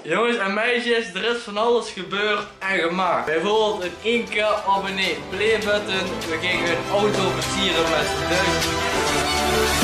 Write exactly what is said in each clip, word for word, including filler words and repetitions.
Jongens en meisjes, er is van alles gebeurd en gemaakt. Bijvoorbeeld een één K abonnee play button. We gingen een auto versieren met duizend.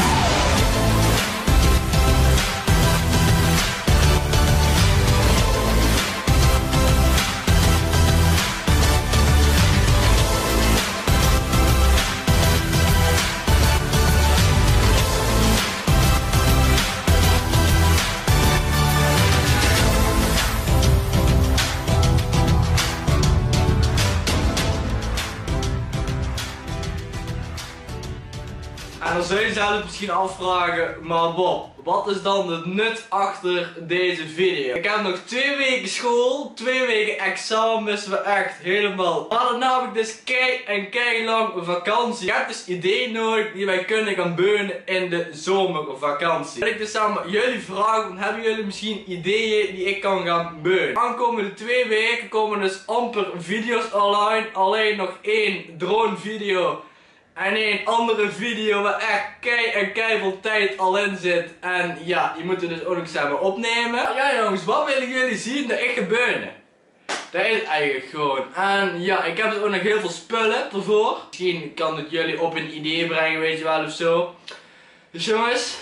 En dan zul je zelf misschien afvragen, maar Bob, wat is dan het nut achter deze video? Ik heb nog twee weken school, twee weken examens, we echt helemaal. We hadden namelijk dus kei en kei lang vakantie. Ik heb dus ideeën nodig die wij kunnen gaan beunen in de zomervakantie. En ik dus samen jullie vragen, hebben jullie misschien ideeën die ik kan gaan beunen? De aankomende twee weken komen dus amper video's online, alleen nog één drone video. En een andere video waar echt kei en kei veel tijd al in zit. En ja, die moeten dus ook nog samen opnemen. Ja jongens, wat willen jullie zien dat ik ga beunen? Dat is eigenlijk gewoon. En ja, ik heb dus ook nog heel veel spullen ervoor. Misschien kan het jullie op een idee brengen, weet je wel, of zo. Dus jongens,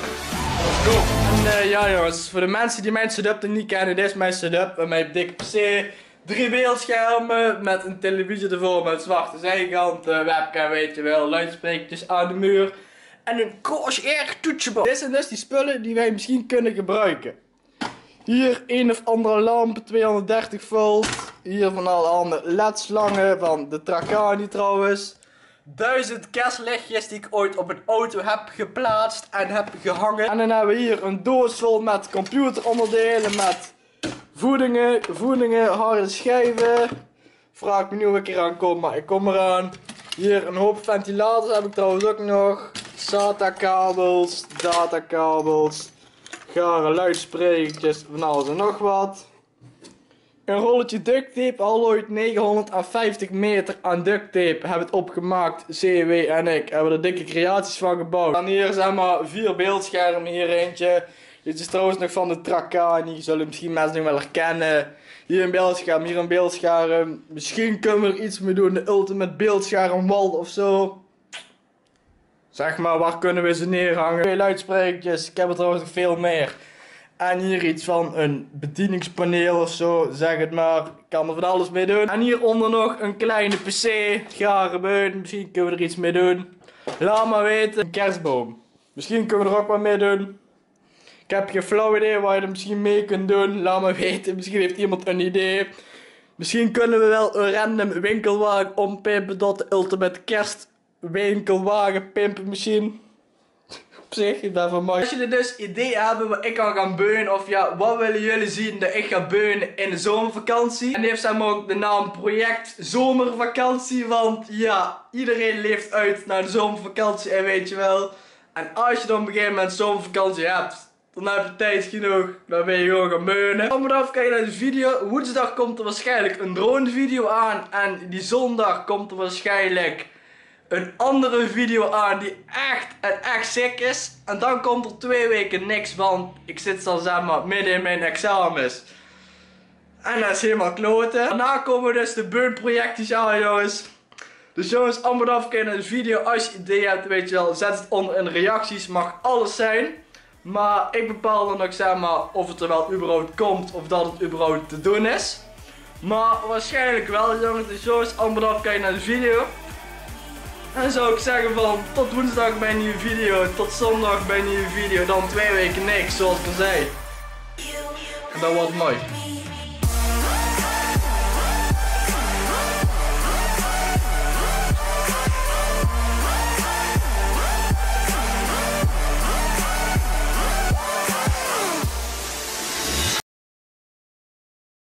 let's go. En uh, ja jongens, voor de mensen die mijn setup nog niet kennen, dit is mijn setup. Met mijn dikke P C. Drie beeldschermen met een televisie ervoor met zwarte zijkanten, webcam weet je wel, luidsprekertjes aan de muur en een Corsair toetsenbord. Dit zijn dus die spullen die wij misschien kunnen gebruiken. Hier een of andere lamp, tweehonderddertig volt. Hier van alle andere L E D-slangen van de Tracani trouwens. Duizend kerstlichtjes die ik ooit op een auto heb geplaatst en heb gehangen. En dan hebben we hier een doos vol met computeronderdelen met voedingen, voedingen, harde schijven. Vraag me nu hoe ik eraan kom, maar ik kom eraan. Hier een hoop ventilators heb ik trouwens ook nog. SATA kabels, datakabels, gare luidsprekertjes, van alles en nog wat. Een rolletje duct tape, al ooit negenhonderdvijftig meter aan duct tape hebben het opgemaakt. C W en ik hebben er dikke creaties van gebouwd. En hier zijn maar vier beeldschermen, hier eentje. Dit is trouwens nog van de Tracani, zullen misschien mensen nog wel herkennen. Hier een beeldscherm, hier een beeldscherm. Misschien kunnen we er iets mee doen, de ultimate beeldschermwal of zo. Zeg maar, waar kunnen we ze neerhangen? Twee luidsprekertjes, ik heb er trouwens nog veel meer. En hier iets van een bedieningspaneel of zo, zeg het maar. Ik kan er van alles mee doen. En hieronder nog een kleine P C, gare beun, misschien kunnen we er iets mee doen. Laat maar weten. Een kerstboom, misschien kunnen we er ook wat mee doen. Ik heb geen flauw idee waar je er misschien mee kunt doen. Laat me weten. Misschien heeft iemand een idee. Misschien kunnen we wel een random winkelwagen ompimpen tot de ultimate kerstwinkelwagen pimpen misschien. Op zich, ik ben van mooi. Als jullie dus ideeën hebben wat ik kan gaan beunen, of ja, wat willen jullie zien dat ik ga beunen in de zomervakantie? En die heeft zeg maar ook de naam Project Zomervakantie, want ja, iedereen leeft uit naar de zomervakantie en weet je wel. En als je dan op een gegeven moment zomervakantie hebt, dan heb je tijd genoeg, dan ben je gewoon gaan beunen. Vanaf kijk je naar de video. Woensdag komt er waarschijnlijk een drone video aan. En die zondag komt er waarschijnlijk een andere video aan die echt en echt sick is. En dan komt er twee weken niks, want ik zit dan zeg maar midden in mijn examens. En dat is helemaal kloten. Daarna komen dus de beunprojectjes aan jongens. Dus jongens, allemaal afkijken naar de video. Als je ideeën hebt, weet je wel, zet het onder in de reacties. Mag alles zijn. Maar ik bepaal dan ook zeg maar of het er wel überhaupt komt of dat het überhaupt te doen is. Maar waarschijnlijk wel jongens, dus jongens, allemaal afkijken naar de video. En dan zou ik zeggen van tot woensdag bij een nieuwe video, tot zondag bij een nieuwe video, dan twee weken niks zoals ik al zei. En dat wordt mooi.